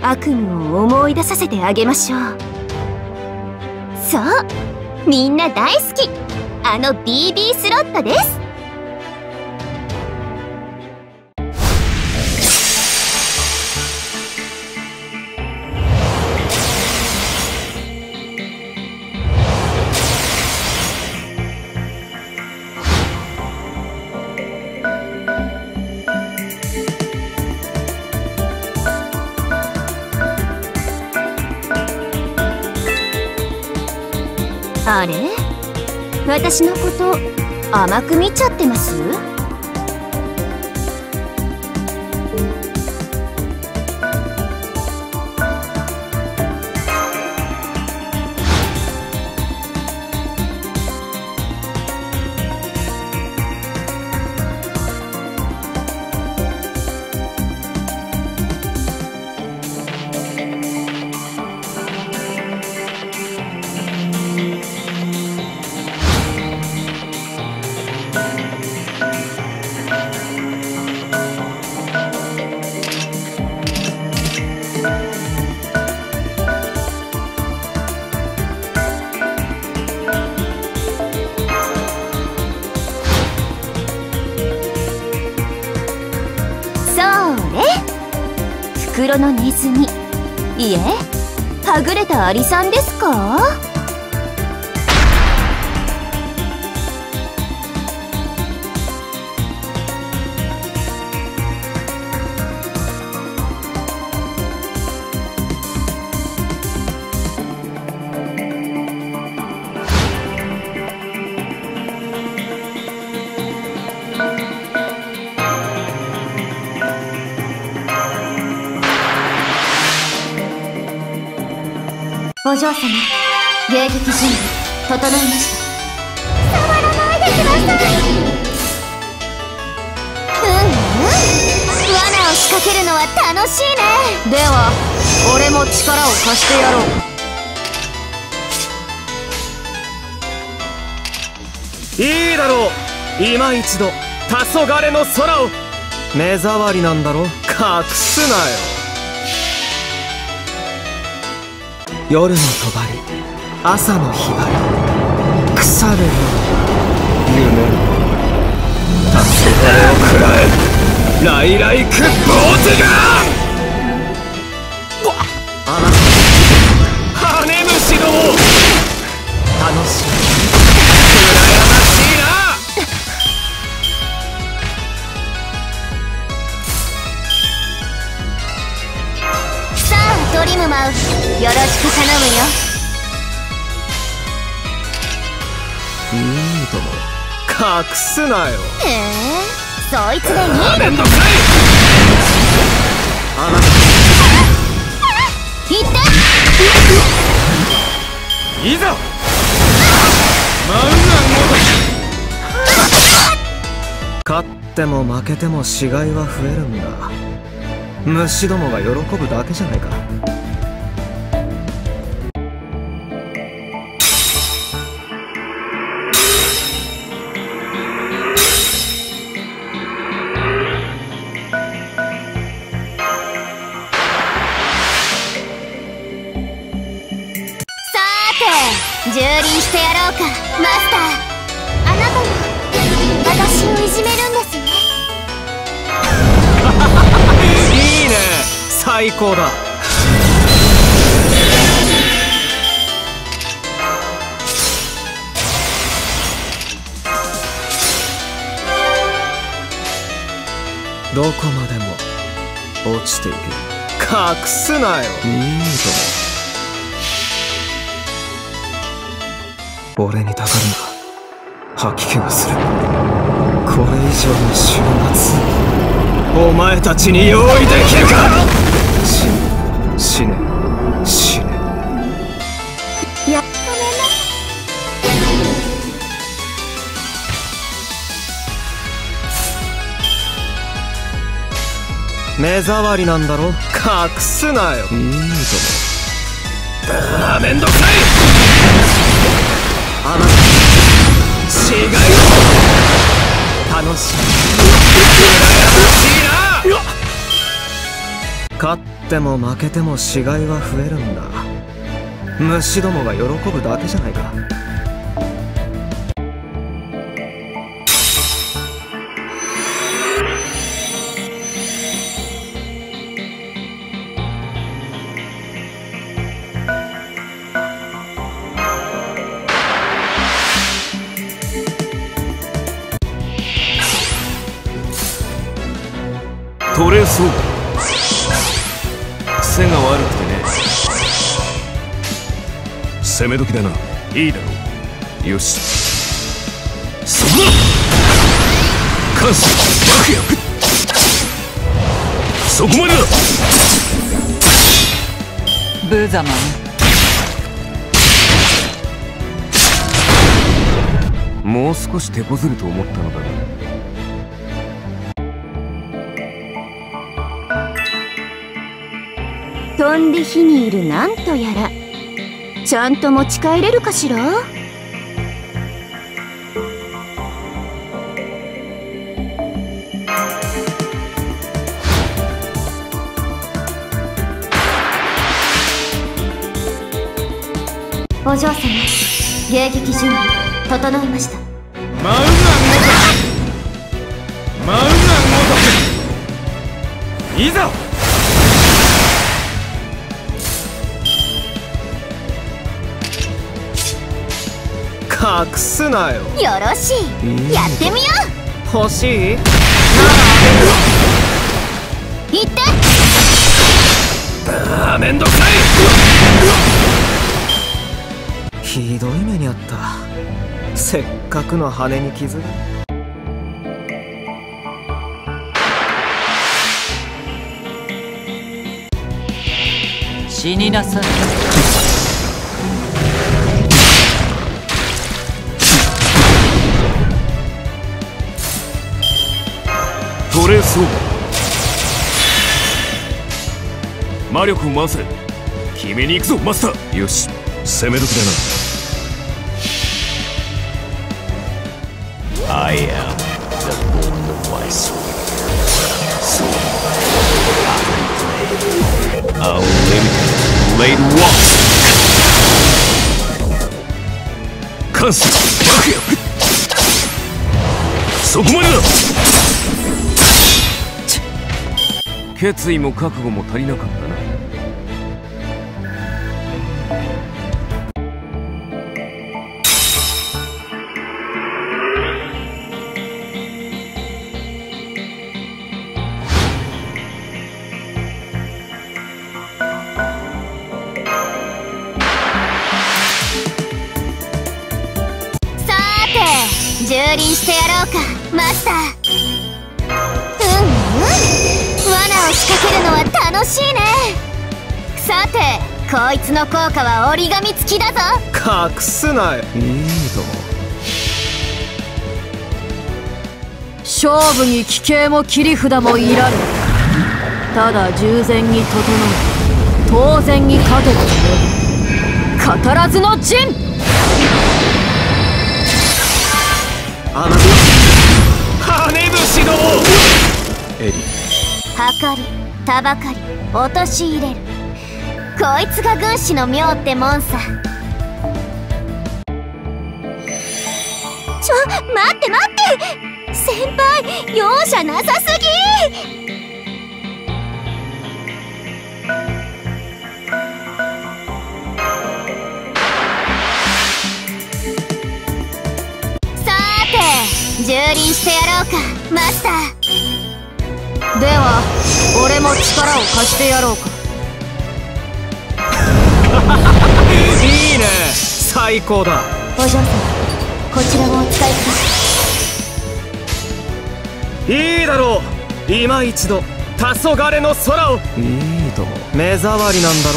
悪夢を思い出させてあげましょう。そう、みんな大好き、あの BB スロットです。あれ？私のこと甘く見ちゃってます？袋のネズミ、いえ、はぐれたアリさんですか？お嬢様、迎撃準備整いました。触らないでください。罠を仕掛けるのは楽しいね。では俺も力を貸してやろう。 いいだろう、今一度黄昏の空を。目障りなんだろ、隠すなよ。夜の帳、朝のひばり、腐るよ夢の黄昏を食らえ、ライライクボーテガン。あなた羽虫ども、楽しい、羨ましいな。 さあトリムマウス、よろしく頼むよ。 いいとも隠すなよ。 そいつでいいのか。 めんどくさい。あなたいっていざマンナ勝っても負けても死骸は増えるんだ。虫どもが喜ぶだけじゃないか。 蹂躙してやろうか、マスター。あなたも私をいじめるんですね。 いいね、最高だ。どこまでも落ちていく。隠すなよ。いいとも俺にたかるな。吐き気がする。これ以上の終末、お前たちに用意できるか。死ね死ね。 いや、ごめんなさい。目障りなんだろ、隠すなよ。いいとも。めんどくさい。あなた死骸楽しい、羨ましいな。隠勝っても負けても死骸は増えるんだ。虫どもが喜ぶだけじゃないか。 取れそう。癖が悪くてね。攻め時だな。いいだろう。よし、そこだ。関西爆薬、そこまでだ。 無様ね。 もう少し手こずると思ったのだが。 飛んで火にいるなんとやら、ちゃんと持ち帰れるかしら。お嬢様、迎撃準備整いました。 マウナごとくいざ。 隠すなよ。 よろしい、やってみよう。欲しい？ う。行って。 ああ、めんどくさい。 ひどい目にあった。せっかくの羽に傷が。 死になさい。 取れそう。魔力を回せ。決めに行くぞマスター。よし、攻め時だな。I am the voice. So unlimited blade walk. 関西爆薬、そこまでだ。決意も覚悟も足りなかったな。 蹂躙してやろうかマスター。罠を仕掛けるのは楽しいね。さて、こいつの効果は折り紙付きだぞ。 隠すなよ。いいとも。 勝負に奇形も切り札もいらぬ。ただ従前に整う、当然に勝てるとね。語らずの陣。 あなた羽虫ども。エリ、 はかり、たばかり、陥れる。こいつが軍師の妙ってもんさ。待って待って、先輩容赦なさすぎ。蹂躙してやろうかマスター。 では俺も力を貸してやろうか。 いいね、最高だ。 お嬢様、こちらをお使いください。 いいだろう。今一度黄昏の空を。いいとも。目障りなんだ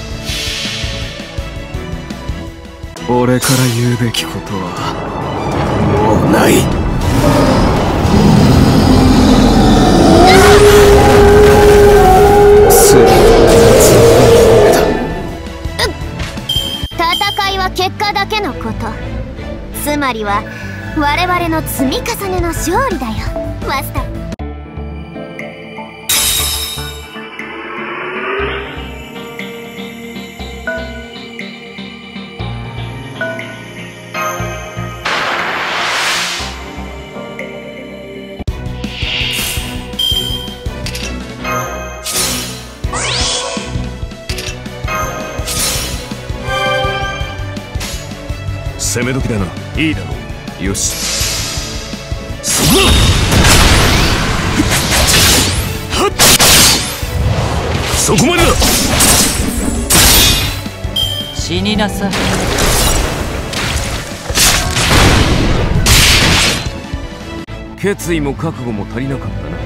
ろ。俺から言うべきことはもうない。 戦いは結果だけのこと。つまりは我々の積み重ねの勝利だよマスター。 攻め時だな。いいだろう。よし、そこそこまでだ。 死になさい。 決意も覚悟も足りなかったな。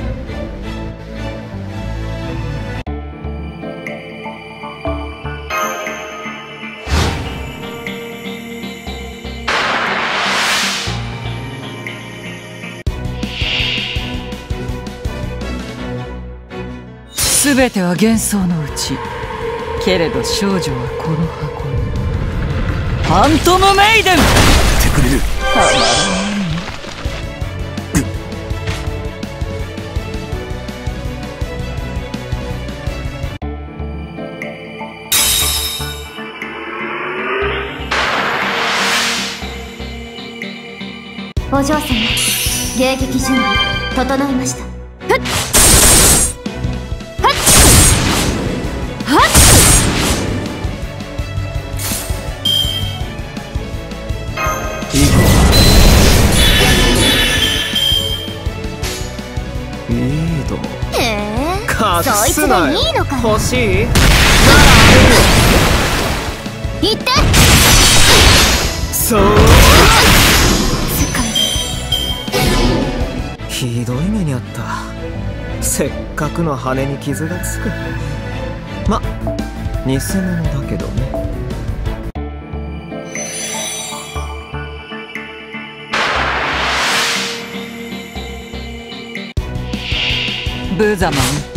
すべては幻想のうち。けれど少女はこの箱に。ファントムメイデン。 ってくれる。 お嬢様、迎撃準備整いました。ふっはっはっ。 いいとも。 へえ、 隠そいつすなよ。 がいいのかよ。 欲しい？ 行って。 そう使ひどい目にあった。せっかくの羽に傷がつく。ま、偽物だけどね。 ブザマン。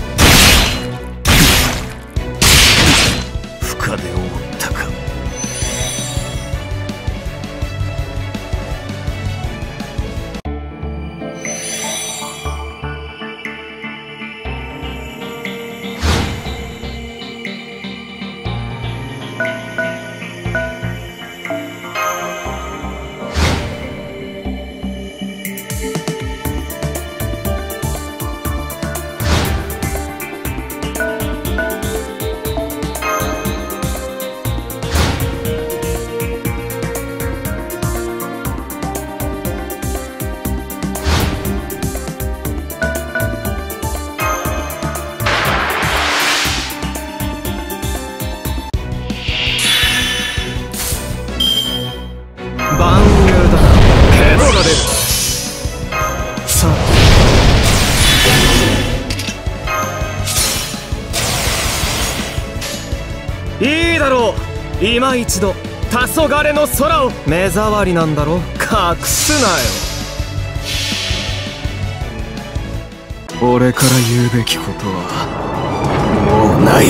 深手を負ったか。 万有だ。ヘドが出る。さあいいだろう。今一度黄昏の空を。目障りなんだろ。隠すなよ。俺から言うべきことはもうない。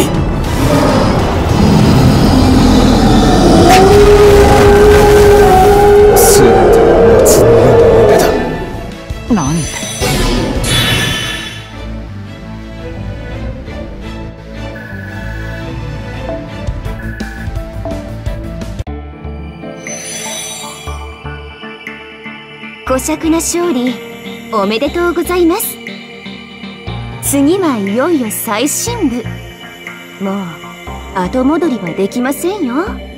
全ては夏の夜の夢だ。 なんで。 姑息な勝利おめでとうございます。次はいよいよ最深部。もう後戻りはできませんよ。